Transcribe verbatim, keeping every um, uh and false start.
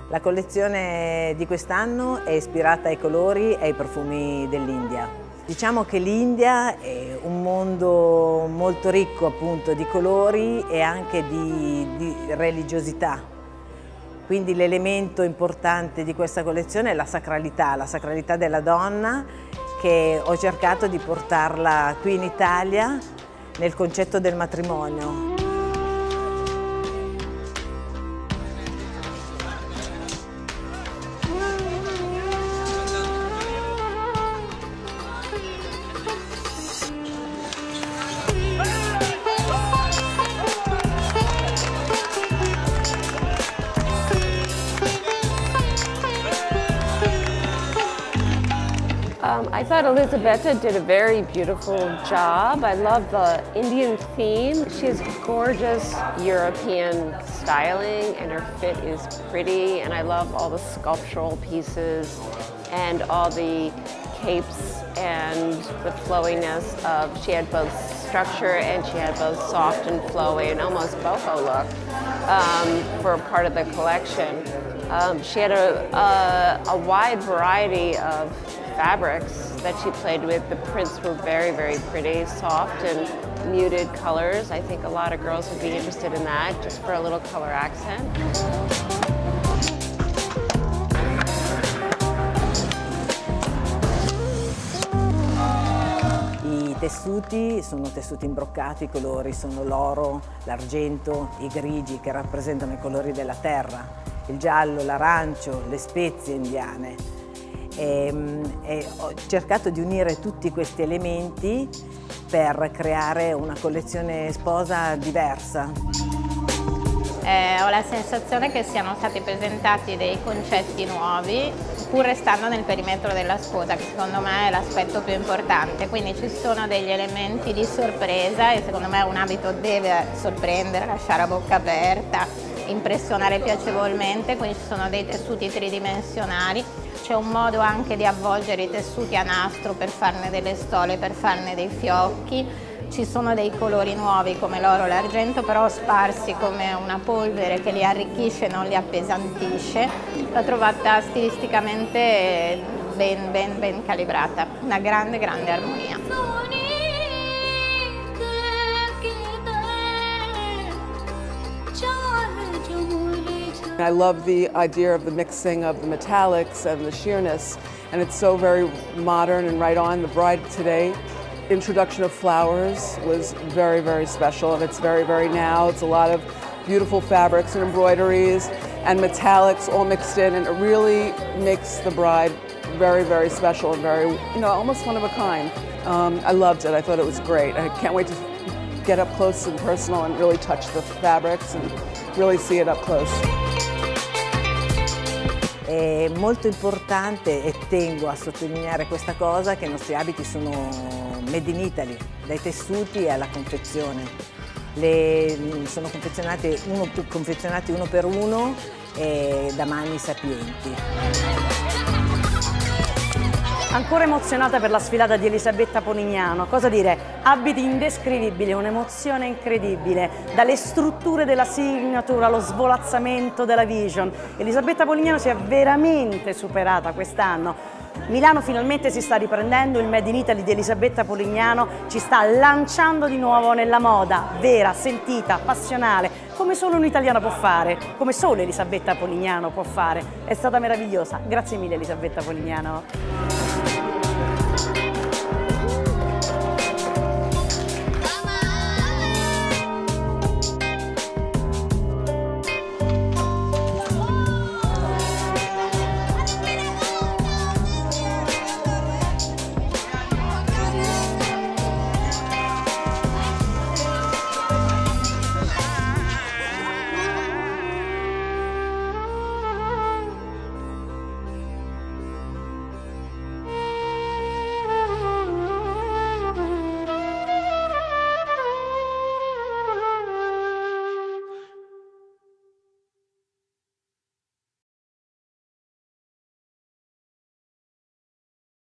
La collezione di quest'anno è ispirata ai colori e ai profumi dell'India. Diciamo che l'India è un mondo molto ricco appunto di colori e anche di, di religiosità. Quindi l'elemento importante di questa collezione è la sacralità, la sacralità della donna, che ho cercato di portarla qui in Italia nel concetto del matrimonio. Um, I thought Elisabetta did a very beautiful job. I love the Indian theme. She has gorgeous European styling and her fit is pretty, and I love all the sculptural pieces and all the capes and the flowiness of, she had both structure and she had both soft and flowy and almost boho look um, for part of the collection. Um, she had a, a, a wide variety of fabrics that she played with. The prints were very, very pretty, soft and muted colors. I think a lot of girls would be interested in that, just for a little color accent. I tessuti sono tessuti imbroccati, i colori sono l'oro, l'argento, i grigi che rappresentano i colori della terra, il giallo, l'arancio, le spezie indiane. E, e ho cercato di unire tutti questi elementi per creare una collezione sposa diversa. Eh, ho la sensazione che siano stati presentati dei concetti nuovi, pur restando nel perimetro della sposa, che secondo me è l'aspetto più importante. Quindi ci sono degli elementi di sorpresa e secondo me un abito deve sorprendere, lasciare a bocca aperta, impressionare piacevolmente, quindi ci sono dei tessuti tridimensionali. C'è un modo anche di avvolgere i tessuti a nastro per farne delle stole, per farne dei fiocchi. Ci sono dei colori nuovi come l'oro e l'argento, però sparsi come una polvere che li arricchisce e non li appesantisce. L'ho trovata stilisticamente ben, ben, ben calibrata, una grande, grande armonia. I love the idea of the mixing of the metallics and the sheerness, and it's so very modern and right on. The bride today, introduction of flowers was very, very special, and it's very, very now. It's a lot of beautiful fabrics and embroideries and metallics all mixed in, and it really makes the bride very, very special and very, you know, almost one of a kind. Um, I loved it. I thought it was great. I can't wait to get up close and personal and really touch the fabrics and really see it up close. È molto importante, e tengo a sottolineare questa cosa, che i nostri abiti sono made in Italy, dai tessuti alla confezione. Le, sono confezionati uno, confezionati uno per uno e da mani sapienti. Ancora emozionata per la sfilata di Elisabetta Polignano, cosa dire? Abiti indescrivibili, un'emozione incredibile, dalle strutture della signature allo svolazzamento della vision. Elisabetta Polignano si è veramente superata quest'anno. Milano finalmente si sta riprendendo, il Made in Italy di Elisabetta Polignano ci sta lanciando di nuovo nella moda, vera, sentita, passionale, come solo un'italiana può fare, come solo Elisabetta Polignano può fare. È stata meravigliosa, grazie mille Elisabetta Polignano.